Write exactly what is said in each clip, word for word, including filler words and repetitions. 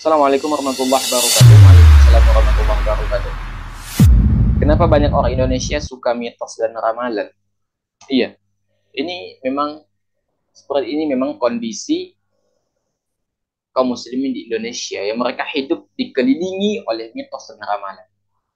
Assalamualaikum warahmatullahi wabarakatuh. Waalaikumsalam warahmatullahi wabarakatuh. Kenapa banyak orang Indonesia suka mitos dan ramalan? Iya, ini memang seperti ini memang kondisi kaum muslimin di Indonesia yang mereka hidup dikelilingi oleh mitos dan ramalan.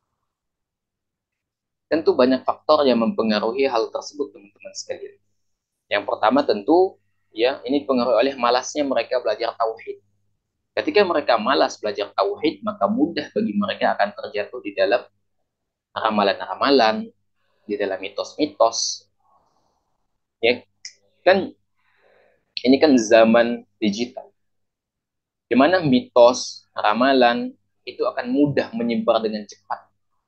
Tentu banyak faktor yang mempengaruhi hal tersebut, teman-teman sekalian. Yang pertama tentu ya ini dipengaruhi oleh malasnya mereka belajar tauhid. Ketika mereka malas belajar tauhid, maka mudah bagi mereka akan terjatuh di dalam ramalan-ramalan, di dalam mitos-mitos. Ya, kan ini kan zaman digital, di mana mitos, ramalan itu akan mudah menyebar dengan cepat.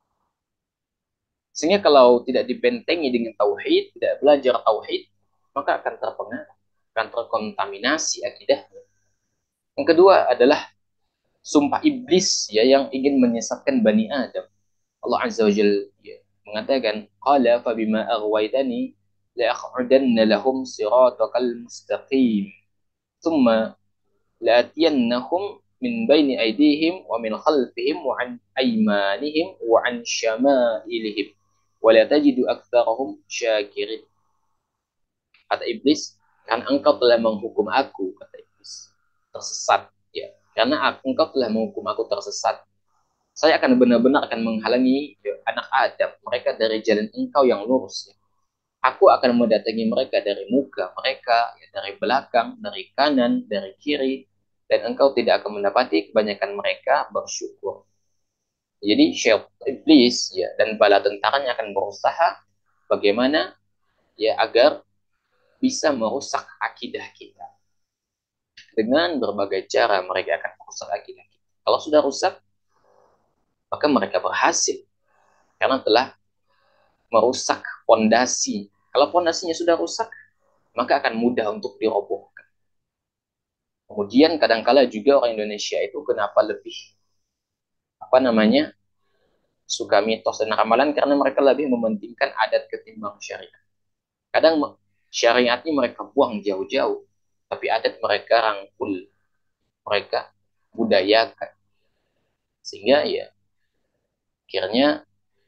Sehingga kalau tidak dibentengi dengan tauhid, tidak belajar tauhid, maka akan terpengaruh, akan terkontaminasi akidah. Yang kedua adalah sumpah iblis ya yang ingin menyesatkan Bani Adam. Allah Azza wa Jalla ya, mengatakan, "Qala fa bima aghwaytani la aq'udanna lahum siratakal mustaqim. Tsumma لآتينهم من بين أيديهم ومن خلفهم وعن أيمانهم وعن شمائلهم ولا تجد أكثرهم شاكرين." Kata iblis, karena engkau telah menghukum aku, kata iblis, tersesat. Ya, karena engkau telah menghukum aku tersesat, saya akan benar-benar akan menghalangi ya, anak Adam, mereka dari jalan engkau yang lurus. Ya. Aku akan mendatangi mereka dari muka mereka, ya, dari belakang, dari kanan, dari kiri, dan engkau tidak akan mendapati kebanyakan mereka bersyukur. Jadi syaitan iblis ya dan bala tentaranya akan berusaha bagaimana ya agar bisa merusak akidah kita. Dengan berbagai cara mereka akan merusak akidah kita. Kalau sudah rusak, maka mereka berhasil karena telah merusak fondasi. Kalau fondasinya sudah rusak, maka akan mudah untuk dirobohkan. Kemudian kadangkala juga orang Indonesia itu kenapa lebih apa namanya suka mitos dan ramalan karena mereka lebih mementingkan adat ketimbang syariat. Kadang syariatnya mereka buang jauh-jauh, tapi adat mereka rangkul, mereka budayakan. Sehingga ya akhirnya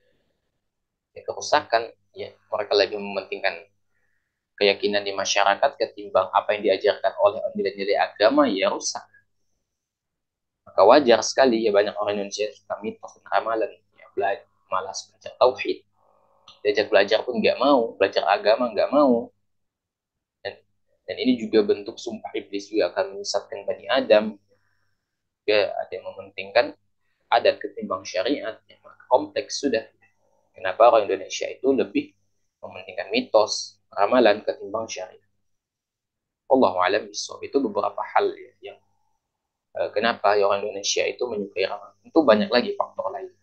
ya, kerusakan, ya mereka lebih mementingkan keyakinan di masyarakat ketimbang apa yang diajarkan oleh nilai-nilai agama, ya rusak. Maka wajar sekali ya banyak orang Indonesia suka mitos dan ramalan, ya belajar, malas belajar tauhid, diajak belajar pun nggak mau, belajar agama nggak mau. Dan, dan ini juga bentuk sumpah iblis juga akan menyesatkan Bani Adam. Juga ada yang mementingkan adat ketimbang syariat, ya, maka kompleks sudah. Kenapa orang Indonesia itu lebih mementingkan mitos, ramalan ketimbang syariat? Allahu a'lam bishawab. Itu beberapa hal ya, yang uh, kenapa orang Indonesia itu menyukai ramalan. Itu banyak lagi faktor lain.